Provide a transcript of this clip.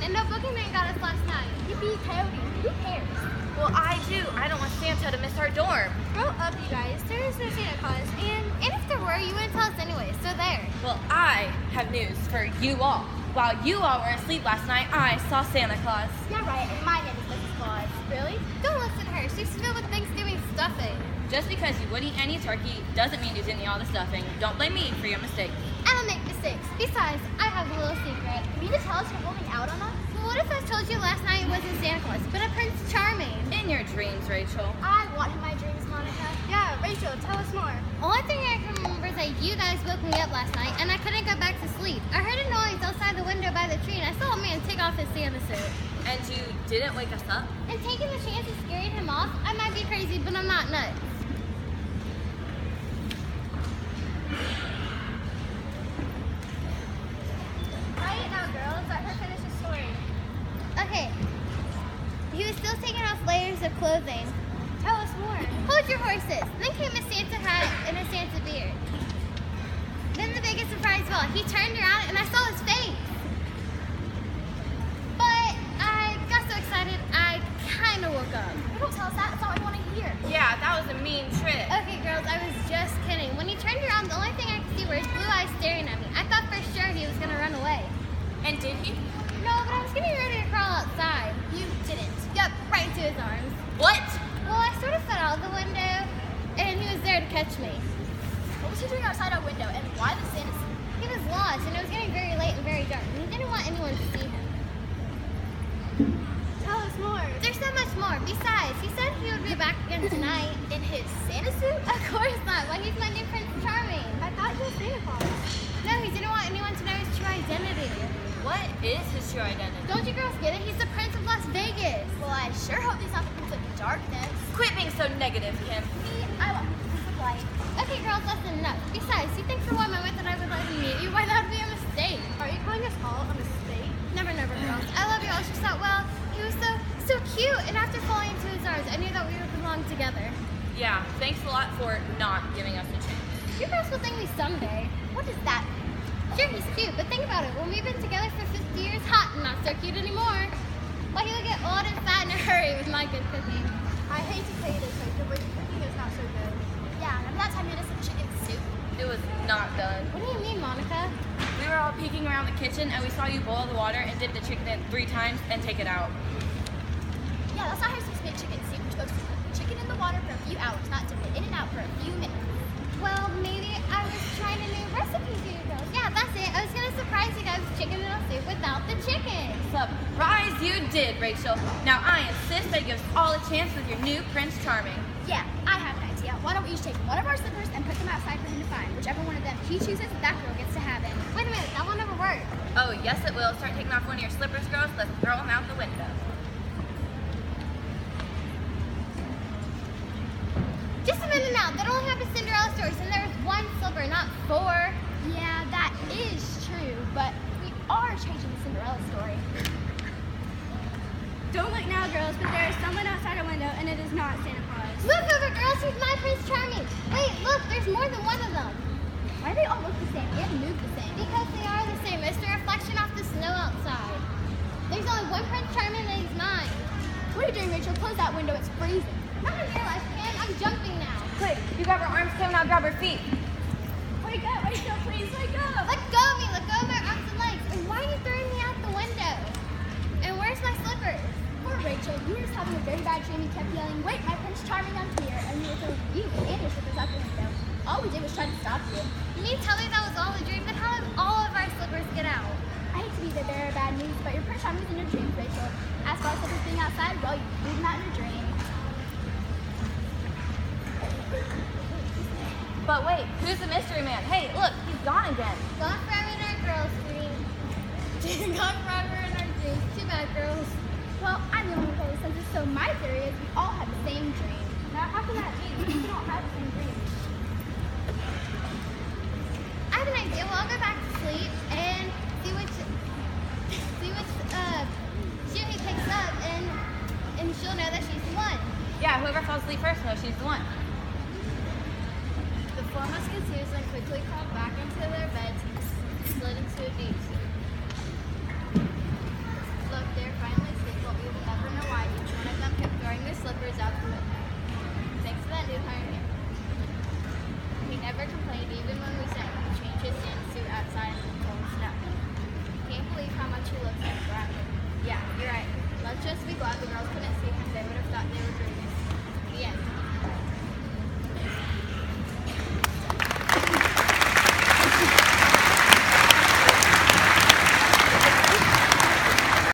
and no boogeyman got us last night. Yippee coyote, who cares? Well, I do. I don't want Santa to miss our dorm. Grow up, you guys. There is no Santa Claus, and if there were, you wouldn't tell us anyway, so there. Well, I have news for you all. While you all were asleep last night, I saw Santa Claus. Yeah, right, and my name is Mrs. Claus. Really? Don't listen to her. She's filled with Thanksgiving stuffing. Just because you wouldn't eat any turkey doesn't mean you didn't eat all the stuffing. Don't blame me for your mistakes. I don't make mistakes. Besides, I have a little secret. You mean to tell us you're holding out on us? Well, what if I told you last night it wasn't Santa Claus, but a Prince Charming? In your dreams, Rachel. I want him in my dreams, Monica. Yeah, Rachel, tell us more. Only thing I can remember is that you guys woke me up last night, and I couldn't go back to sleep. I heard a noise outside the window by the tree, and I saw a man take off his Santa suit. And you didn't wake us up? And taking the chance of scaring him off, I might be crazy, but I'm not nuts. Quiet now, girls. Let her finish the story. Okay. He was still taking off layers of clothing. Tell us more. Hold your horses. Then came a Santa hat and a Santa beard. Then the biggest surprise of all, he turned around and I saw his face. But I got so excited, I kind of woke up. Don't tell us that. That's all we want to hear. Yeah, that was a mean trick. Okay, girls, I was just kidding. When he turned around, the only thing I could see were his blue eyes staring at me. I thought for sure he was going to run away. And did he? No, but I was getting ready to crawl outside. You didn't. Yep, right into his arms. What? Well, I sort of fell out of the window, and he was there to catch me. What was he doing outside our window, and why the Santa suit? He was lost, and it was getting very late and very dark, and he didn't want anyone to see him. Tell us more. There's so much more. Besides, he said he would be back again tonight. In his Santa suit? Of course not. Why, he's my new Prince Charming. I thought he was Santa Claus. No, he didn't want anyone to know his true identity. What is his true identity? Don't you girls get it? He's the Prince of Las Vegas. Well, I sure hope he's not the Prince of Darkness. Quit being so negative, Kim. Me, I want the Prince of Light. Okay, girls, that's enough. Besides, you think for one moment that I would let him meet you? Why, that would be a mistake. Are you calling us all a mistake? Never, never, girls. I love you all. Just thought, well, he was so cute. And after falling into his arms, I knew that we would belong together. Yeah, thanks a lot for not giving us a chance. You girls will thank me someday. What does that mean? Sure, he's cute, but think about it. When we've been together for 50 years, hot, not so cute anymore. Why, he'll get old and fat in a hurry with my good cooking. I hate to say this, but your cooking is not so good. Yeah, remember that time you made us some chicken soup? It was not done. What do you mean, Monica? We were all peeking around the kitchen and we saw you boil the water and dip the chicken in 3 times and take it out. Yeah, that's not how you're supposed to make chicken soup. You're supposed to put the chicken in the water for a few hours, not dip it in and out for a few minutes. Well, maybe I was trying a new recipe for you girls. Yeah, that's it. I was going to surprise you guys with chicken noodle soup without the chicken. Surprise you did, Rachel. Now I insist that you give us all a chance with your new Prince Charming. Yeah, I have an idea. Why don't we each take one of our slippers and put them outside for him to find? Whichever one of them he chooses, that girl gets to have it. Wait a minute, that will never work. Oh, yes it will. Start taking off one of your slippers, girls. Let's throw them out the window. Just a minute now. That only happened Cinderella stories, and there was 1 slipper, not 4. Yeah, that is true, but we are changing the Cinderella story. Don't look now, girls, but there is someone outside our window, and it is not Santa Claus. Look over, girls. Here's my Prince Charming. Wait, look. There's more than one of them. Why do they all look the same and move the same? Because they are the same. It's the reflection off the snow outside. There's only one Prince Charming, and he's mine. What are you doing, Rachel? Close that window. It's freezing. Not in real life, Ken. I'm jumping now. Quick, you grab her arms, Kim, now grab her feet. Wake up, Rachel, please, wake up! Let go of me. Let go of my arms and legs. And why are you throwing me out the window? And where's my slippers? Poor Rachel, you were just having a very bad dream. You kept yelling, wait, my Prince Charming, I'm here. And you were throwing you and your slippers out the window. All we did was try to stop you. You mean tell me that was all a dream? Then how did all of our slippers get out? I hate to be the bearer of bad news, but your Prince Charming is in your dreams, Rachel. As far as slippers being outside, well, you leave them out in your dream. But wait, who's the mystery man? Hey, look, he's gone again. Gone forever in our girls' dreams. Gone forever in our dreams. Too bad, girls. Well, I'm the only one who pays attention, so my theory is we all have the same dream. Now, how can that be? We don't have the same dream. I have an idea. Well, I'll go back to sleep and see which shoe he picks up, and she'll know that she's the one. Yeah, whoever falls asleep first knows she's the one. The 4 musketeers then quickly